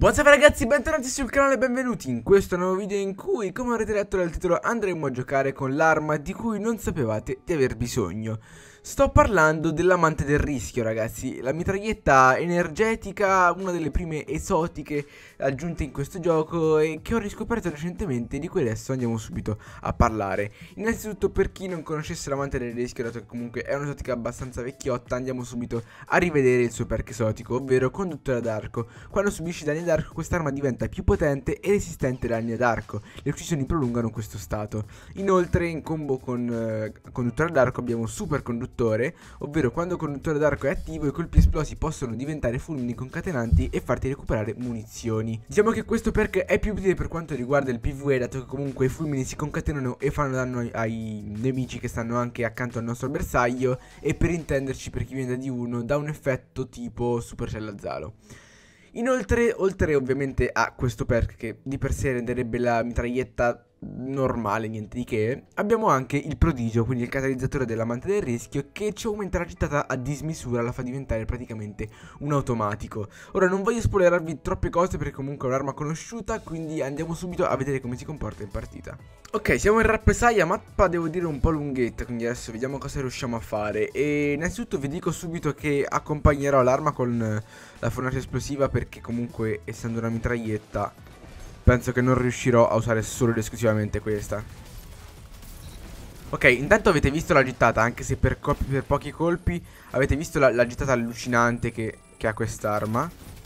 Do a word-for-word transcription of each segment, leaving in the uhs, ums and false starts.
What's up ragazzi, bentornati sul canale e benvenuti in questo nuovo video in cui, come avrete letto dal titolo, andremo a giocare con l'arma di cui non sapevate di aver bisogno. Sto parlando dell'amante del rischio, ragazzi, la mitraglietta energetica, una delle prime esotiche aggiunte in questo gioco e che ho riscoperto recentemente, di cui adesso andiamo subito a parlare. Innanzitutto, per chi non conoscesse l'amante del rischio, dato che comunque è un'esotica abbastanza vecchiotta, andiamo subito a rivedere il suo perk esotico, ovvero conduttore ad arco. Quando subisci danni ad arco, quest'arma diventa più potente e resistente ai danni ad arco. Le uccisioni prolungano questo stato. Inoltre, in combo con eh, conduttore ad arco abbiamo super conduttore, ovvero quando il conduttore d'arco è attivo i colpi esplosi possono diventare fulmini concatenanti e farti recuperare munizioni. Diciamo che questo perk è più utile per quanto riguarda il PvE, dato che comunque i fulmini si concatenano e fanno danno ai, ai nemici che stanno anche accanto al nostro bersaglio, e per intenderci, per chi viene da D uno, dà un effetto tipo Supercell Zalo. Inoltre, oltre ovviamente a questo perk che di per sé renderebbe la mitraglietta normale, niente di che, abbiamo anche il prodigio, quindi il catalizzatore dell'amante del rischio, che ci aumenta la gittata a dismisura, la fa diventare praticamente un automatico. Ora non voglio spoilerarvi troppe cose perché comunque è un'arma conosciuta, quindi andiamo subito a vedere come si comporta in partita. Ok, siamo in rappresaglia, mappa devo dire un po' lunghetta, quindi adesso vediamo cosa riusciamo a fare. E innanzitutto vi dico subito che accompagnerò l'arma con la fornace esplosiva, perché comunque essendo una mitraglietta penso che non riuscirò a usare solo ed esclusivamente questa. Ok, intanto avete visto la gittata, anche se per, per pochi colpi. Avete visto la, la gittata allucinante che, che ha quest'arma.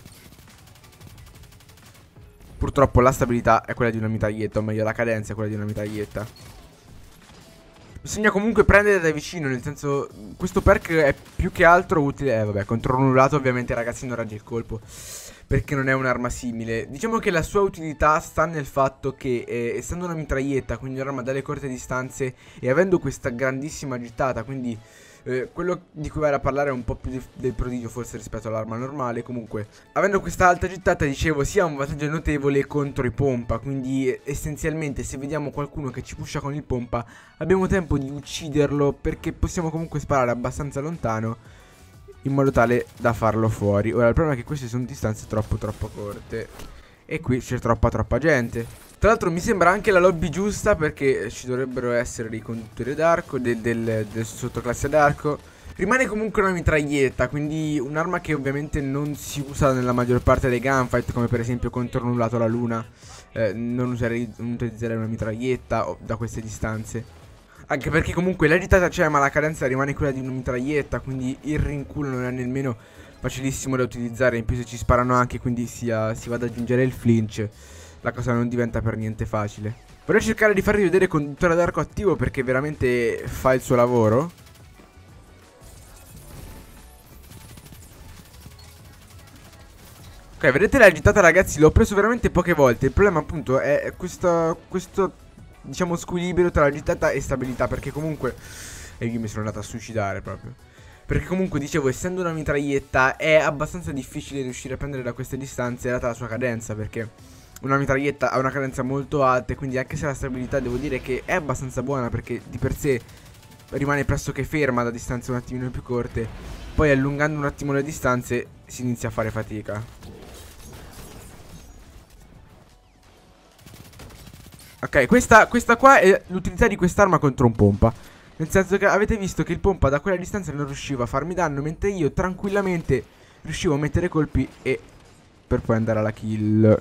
Purtroppo la stabilità è quella di una mitraglietta, o meglio la cadenza è quella di una mitraglietta. Bisogna comunque prendere da vicino, nel senso, questo perk è più che altro utile. Eh vabbè, contro un annullato ovviamente ragazzi non raggia il colpo, perché non è un'arma simile. Diciamo che la sua utilità sta nel fatto che eh, essendo una mitraglietta, quindi un'arma dalle corte distanze, e avendo questa grandissima gittata, quindi eh, quello di cui vale a parlare è un po' più di, del prodigio forse rispetto all'arma normale. Comunque, avendo questa alta gittata, dicevo, si ha un vantaggio notevole contro i pompa. Quindi eh, essenzialmente se vediamo qualcuno che ci pusha con il pompa abbiamo tempo di ucciderlo, perché possiamo comunque sparare abbastanza lontano in modo tale da farlo fuori. Ora il problema è che queste sono distanze troppo troppo corte e qui c'è troppa troppa gente. Tra l'altro mi sembra anche la lobby giusta, perché ci dovrebbero essere dei conduttori d'arco, del, del, del sottoclasse d'arco. Rimane comunque una mitraglietta, quindi un'arma che ovviamente non si usa nella maggior parte dei gunfight, come per esempio contro annullato la luna. eh, Non userei, non utilizzerei una mitraglietta o, da queste distanze. Anche perché comunque la gittata c'è, ma la cadenza rimane quella di una mitraglietta, quindi il rinculo non è nemmeno facilissimo da utilizzare. In più se ci sparano anche, quindi si, uh, si va ad aggiungere il flinch, la cosa non diventa per niente facile. Vorrei cercare di farvi vedere conduttore d'arco attivo, perché veramente fa il suo lavoro. Ok, vedete la gittata ragazzi, l'ho preso veramente poche volte. Il problema appunto è questo, questo diciamo squilibrio tra gittata e stabilità, perché comunque, e io mi sono andato a suicidare proprio, perché comunque dicevo, essendo una mitraglietta è abbastanza difficile riuscire a prendere da queste distanze, data la sua cadenza, perché una mitraglietta ha una cadenza molto alta, e quindi anche se la stabilità devo dire che è abbastanza buona, perché di per sé rimane pressoché ferma da distanze un attimino più corte, poi allungando un attimo le distanze si inizia a fare fatica. Ok, questa, questa qua è l'utilità di quest'arma contro un pompa. Nel senso che avete visto che il pompa da quella distanza non riusciva a farmi danno, mentre io tranquillamente riuscivo a mettere colpi e per poi andare alla kill.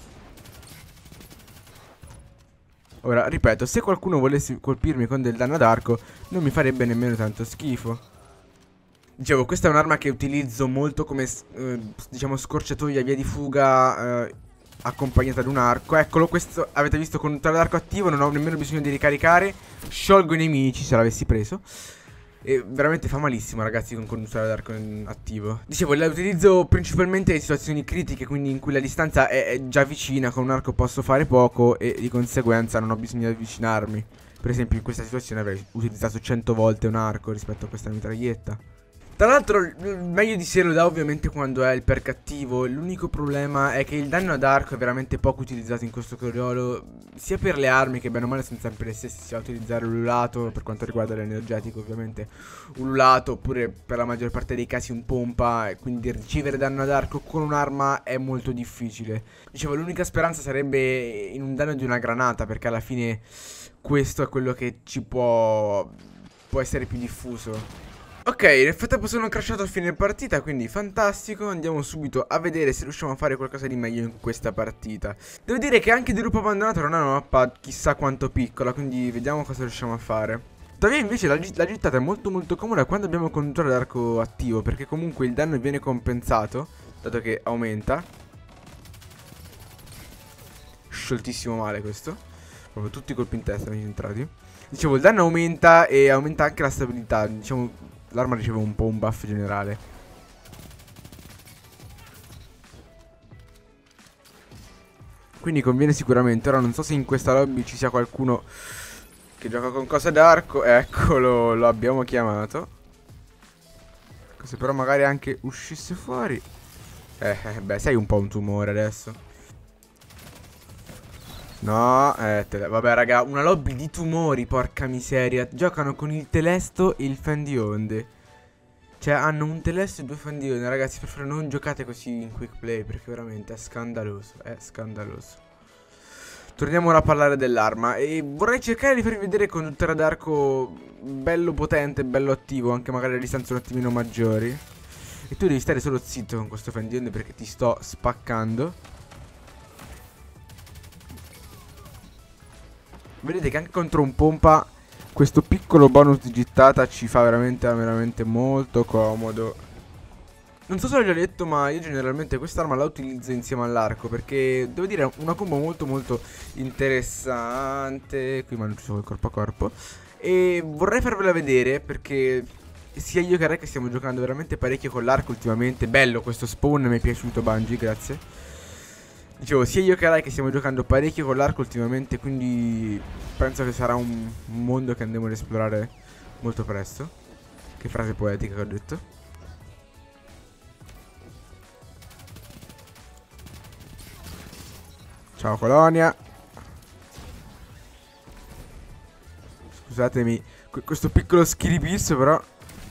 Ora, ripeto, se qualcuno volesse colpirmi con del danno ad arco non mi farebbe nemmeno tanto schifo. Dicevo, questa è un'arma che utilizzo molto come, eh, diciamo, scorciatoia, via di fuga, eh, accompagnata ad un arco. Eccolo, questo avete visto, conduttore d'arco attivo, non ho nemmeno bisogno di ricaricare. Sciolgo i nemici se l'avessi preso. E veramente fa malissimo ragazzi con conduttore d'arco attivo. Dicevo, la utilizzo principalmente in situazioni critiche, quindi in cui la distanza è, è già vicina. Con un arco posso fare poco e di conseguenza non ho bisogno di avvicinarmi. Per esempio in questa situazione avrei utilizzato cento volte un arco rispetto a questa mitraglietta. Tra l'altro meglio di sé lo dà ovviamente quando è il per cattivo. L'unico problema è che il danno ad arco è veramente poco utilizzato in questo ruolo, sia per le armi che bene o male sono sempre le stesse. Si va a utilizzare l'ululato per quanto riguarda l'energetico, ovviamente ululato, oppure per la maggior parte dei casi un pompa, e quindi ricevere danno ad arco con un'arma è molto difficile. Dicevo, l'unica speranza sarebbe in un danno di una granata, perché alla fine questo è quello che ci può, può essere più diffuso. Ok, nel frattempo sono crashato a fine partita, quindi fantastico. Andiamo subito a vedere se riusciamo a fare qualcosa di meglio in questa partita. Devo dire che anche di Lupo Abbandonato non è una mappa chissà quanto piccola, quindi vediamo cosa riusciamo a fare. Tuttavia invece la, la gittata è molto molto comoda quando abbiamo il conduttore d'arco attivo, perché comunque il danno viene compensato, dato che aumenta. Scioltissimo male questo. Proprio tutti i colpi in testa mi sono entrati. Dicevo, il danno aumenta e aumenta anche la stabilità. Diciamo, l'arma riceve un po' un buff generale. Quindi conviene sicuramente. Ora non so se in questa lobby ci sia qualcuno che gioca con cosa d'arco. Eccolo, lo abbiamo chiamato. Se però magari anche uscisse fuori. Eh, eh beh, sei un po' un tumore adesso. No, eh, vabbè raga, una lobby di tumori, porca miseria. Giocano con il telesto e il fendionde. Cioè hanno un telesto e due fendionde. Ragazzi, per favore non giocate così in quick play, perché veramente è scandaloso. È scandaloso. Torniamo ora a parlare dell'arma. E vorrei cercare di farvi vedere con conduttore d'arco bello potente, bello attivo, anche magari a distanze un attimino maggiori. E tu devi stare solo zitto con questo fendionde, perché ti sto spaccando. Vedete che anche contro un pompa questo piccolo bonus di gittata ci fa veramente veramente molto comodo. Non so se l'ho già detto, ma io generalmente quest'arma la utilizzo insieme all'arco, perché devo dire è una combo molto molto interessante. Qui mi il corpo a corpo. E vorrei farvela vedere perché sia io che Re che stiamo giocando veramente parecchio con l'arco ultimamente. Bello questo spawn, mi è piaciuto Bungie, grazie. Dicevo, sia io che Rai che stiamo giocando parecchio con l'arco ultimamente, quindi penso che sarà un mondo che andremo ad esplorare molto presto. Che frase poetica che ho detto. Ciao colonia. Scusatemi questo piccolo schiribisso, però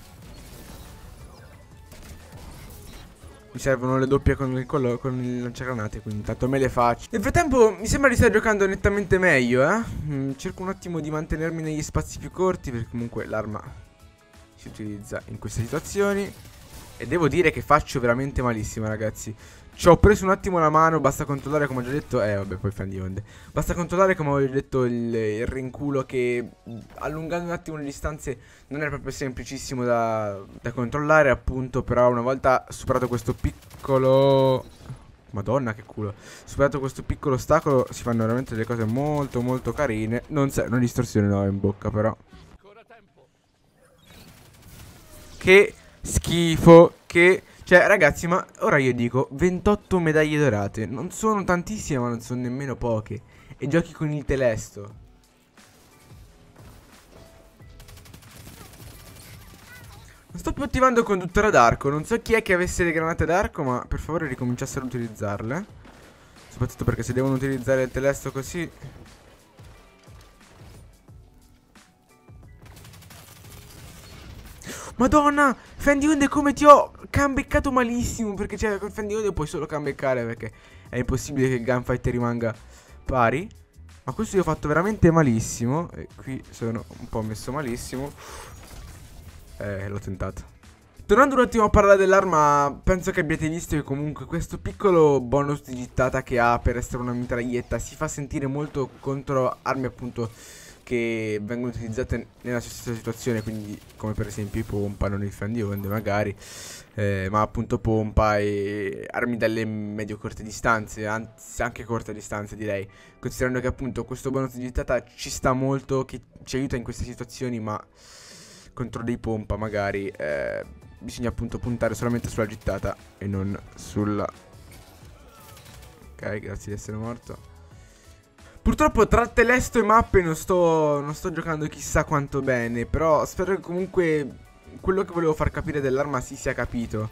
mi servono le doppie con il, collo, con il lanciagranate, quindi intanto me le faccio. Nel frattempo mi sembra di stare giocando nettamente meglio, eh. mm, Cerco un attimo di mantenermi negli spazi più corti, perché comunque l'arma si utilizza in queste situazioni. E devo dire che faccio veramente malissimo, ragazzi. Ci ho preso un attimo la mano, basta controllare come ho già detto. Eh vabbè, poi fan di onde. Basta controllare come ho già detto il, il rinculo, che allungando un attimo le distanze non è proprio semplicissimo da, da controllare, appunto. Però una volta superato questo piccolo... Madonna che culo. Superato questo piccolo ostacolo si fanno veramente delle cose molto molto carine. Non c'è una distorsione no in bocca però. Che schifo. Che... Cioè ragazzi, ma ora io dico ventotto medaglie dorate. Non sono tantissime, ma non sono nemmeno poche. E giochi con il telesto. Non sto più attivando conduttore d'arco. Non so chi è che avesse le granate d'arco, ma per favore ricominciassero ad utilizzarle. Soprattutto perché se devono utilizzare il telesto così... Madonna, Fendionde come ti ho cambeccato malissimo. Perché cioè con Fendionde puoi solo cambeccare, perché è impossibile che il gunfight rimanga pari. Ma questo io ho fatto veramente malissimo. E qui sono un po' messo malissimo. Eh, l'ho tentato. Tornando un attimo a parlare dell'arma, penso che abbiate visto che comunque questo piccolo bonus di gittata che ha per essere una mitraglietta si fa sentire molto contro armi appunto che vengono utilizzate nella stessa situazione, quindi come per esempio i pompa, non il fan di onde magari, eh, ma appunto pompa e armi dalle medio-corte distanze, anzi anche corte distanze direi, considerando che appunto questo bonus di gittata ci sta molto, che ci aiuta in queste situazioni, ma contro dei pompa magari eh, bisogna appunto puntare solamente sulla gittata e non sulla... Ok, grazie di essere morto. Purtroppo tra telesto e mappe non sto, non sto giocando chissà quanto bene, però spero che comunque quello che volevo far capire dell'arma si sia capito.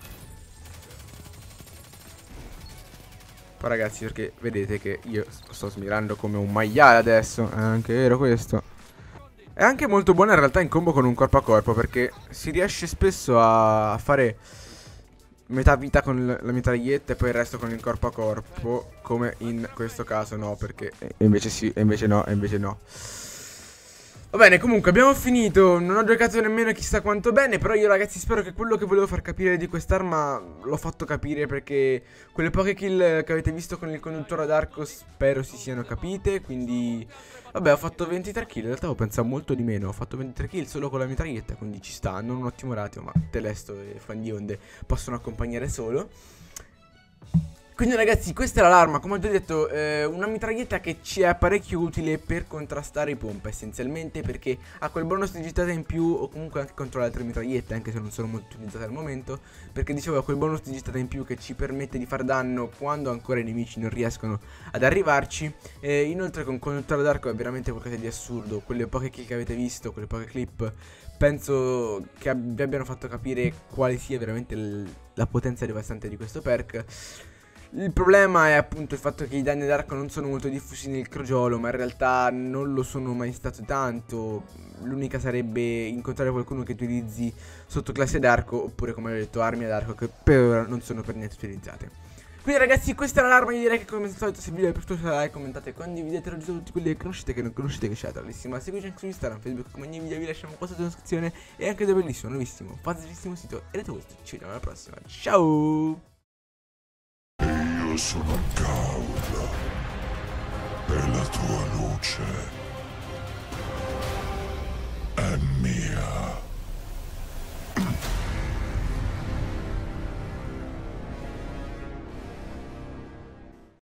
Poi ragazzi, perché vedete che io sto smirando come un maiale adesso. È anche vero questo. È anche molto buona in realtà in combo con un corpo a corpo, perché si riesce spesso a fare metà vita con la mitraglietta e poi il resto con il corpo a corpo, come in questo caso no, perché e invece sì, e invece no, e invece no. Va bene, comunque abbiamo finito. Non ho giocato nemmeno chissà quanto bene, però io ragazzi spero che quello che volevo far capire di quest'arma l'ho fatto capire, perché quelle poche kill che avete visto con il conduttore ad arco spero si siano capite. Quindi vabbè, ho fatto ventitré kill, in realtà ho pensato molto di meno. Ho fatto ventitré kill solo con la mitraglietta, quindi ci sta. Non un ottimo ratio, ma Telesto e Fan di Onde possono accompagnare solo. Quindi ragazzi, questa è l'arma, come ho già detto, eh, una mitraglietta che ci è parecchio utile per contrastare i pompa, essenzialmente perché ha quel bonus di gittata in più, o comunque anche contro le altre mitragliette, anche se non sono molto utilizzate al momento, perché dicevo ha quel bonus di gittata in più che ci permette di far danno quando ancora i nemici non riescono ad arrivarci. E inoltre con conduttore d'arco è veramente qualcosa di assurdo. Quelle poche kill che avete visto, quelle poche clip, penso che vi abbiano fatto capire quale sia veramente la potenza devastante di questo perk. Il problema è appunto il fatto che i danni d'arco non sono molto diffusi nel crogiolo, ma in realtà non lo sono mai stato tanto. L'unica sarebbe incontrare qualcuno che utilizzi sottoclasse d'arco, oppure come ho detto armi ad arco, che per ora non sono per niente utilizzate. Quindi ragazzi, questa è l'arma. Io direi che come al solito, se il video vi è piaciuto, like, commentate, condividete, raggiungete tutti quelli che conoscete, che non conoscete, che c'è bellissima. Seguiteci anche su Instagram, Facebook, come ogni video vi lasciamo qua sotto in descrizione. E anche da bellissimo, nuovissimo, facilissimo sito. E detto questo, ci vediamo alla prossima. Ciao! Io sono Gaul e la tua luce è mia.